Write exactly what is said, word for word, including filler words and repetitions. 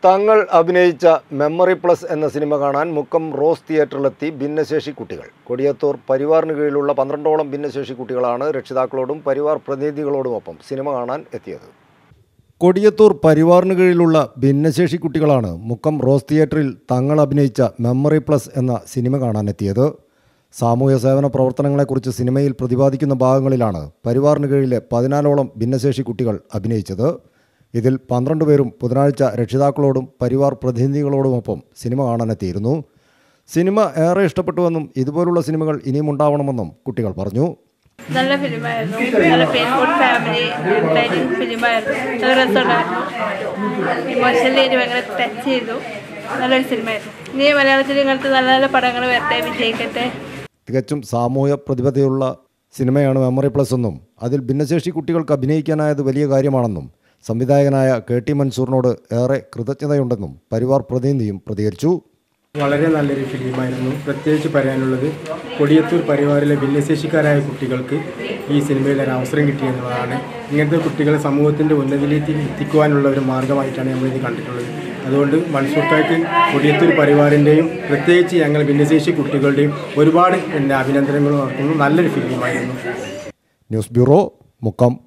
തങ്ങൾ അഭിനയിച്ച memory plus എന്ന cinema കാണാൻ മുക്കം റോസ് തിയേറ്ററിലെത്തി ഭിന്നശേഷി കുട്ടികൾ. കൊടിയത്തൂർ പരിവാറിന് കീഴിലുള്ള പന്ത്രണ്ടോളം ഭിന്നശേഷി കുട്ടികളാണ് രക്ഷിതാക്കളോടും പരിവാർ പ്രതിനിധികളോടുമൊപ്പം സിനിമ കാണാൻ എത്തിയത്. കൊടിയത്തൂർ പരിവാറിന് കീഴിലുള്ള ഭിന്നശേഷി കുട്ടികളാണ് മുക്കം റോസ് തിയേറ്ററിൽ തങ്ങൾ അഭിനയിച്ച മെമ്മറി പ്ലസ് എന്ന സിനിമ കാണാനെത്തിയത്. സാമൂഹ്യ സേവന പ്രവർത്തനങ്ങളെക്കുറിച്ച് സിനിമയിൽ പ്രതിപാദിക്കുന്ന ഭാഗങ്ങളിലാണ് പരിവാറിന് കീഴിലെ പതിനാലോളം ഭിന്നശേഷി കുട്ടികൾ അഭിനയിച്ചത്. ഇതിൽ പന്ത്രണ്ട് പേരും ബുധനാഴ്ച രക്ഷിതാക്കളോടും പരിവാർ പ്രതിനിധികളോടുമൊപ്പം സിനിമ കാണാനെത്തിയിരുന്നു. സിനിമ ഏറെ ഇഷ്ടപ്പെട്ടുവെന്നും ഇതുപോലുള്ള സിനിമകൾ ഇനിയും ഉണ്ടാവണമെന്നും കുട്ടികൾ പറഞ്ഞു. നല്ല ഫിലിമായിരുന്നു. നല്ല ഫീൽ ഫാമിലി എൻ്റർടൈനിങ് ഫിലിമായിരുന്നു. നല്ല രസമുണ്ടായിരുന്നു. ഇമോഷണലി എനിക്ക് ഭയങ്കര ടച്ച് ചെയ്തു. നല്ലൊരു സിനിമയായിരുന്നു. ഇനി മലയാളത്തിൽ ഇങ്ങനത്തെ നല്ല നല്ല പടങ്ങൾ വരട്ടെ, വിജയിക്കട്ടെ. തികച്ചും സാമൂഹ്യ പ്രതിബദ്ധതയുള്ള സിനിമയാണ് മെമ്മറി പ്ലസ് എന്നും അതിൽ ഭിന്നശേഷി കുട്ടികൾക്ക് അഭിനയിക്കാനായത് വലിയ കാര്യമാണെന്നും സംവിധായകനായ കെ ടി മൻസൂറിനോട് ഏറെ കൃതജ്ഞതയുണ്ടെന്നും പരിവാർ പ്രതിനിധിയും പ്രതികരിച്ചു. വളരെ നല്ലൊരു ഫിലിമായിരുന്നു. പ്രത്യേകിച്ച് പറയാനുള്ളത് കൊടിയത്തൂർ പരിവാറിലെ ഭിന്നശേഷിക്കാരായ കുട്ടികൾക്ക് ഈ സിനിമയിൽ ഒരു അവസരം കിട്ടിയെന്നുള്ളതാണ്. ഇങ്ങനത്തെ കുട്ടികളെ സമൂഹത്തിൻ്റെ ഉന്നതിയിലേക്ക് എത്തിക്കുവാനുള്ള ഒരു മാർഗമായിട്ടാണ് നമ്മളിത് കണ്ടിട്ടുള്ളത്. അതുകൊണ്ട് മൻസൂർക്കാർക്ക് കൊടിയത്തൂർ പരിവാറിൻ്റെയും പ്രത്യേകിച്ച് ഞങ്ങൾ ഭിന്നശേഷി കുട്ടികളുടെയും ഒരുപാട് അഭിനന്ദനങ്ങൾ നടത്തുന്നു. നല്ലൊരു ഫിലിമായിരുന്നു. News bureau, Mukkam.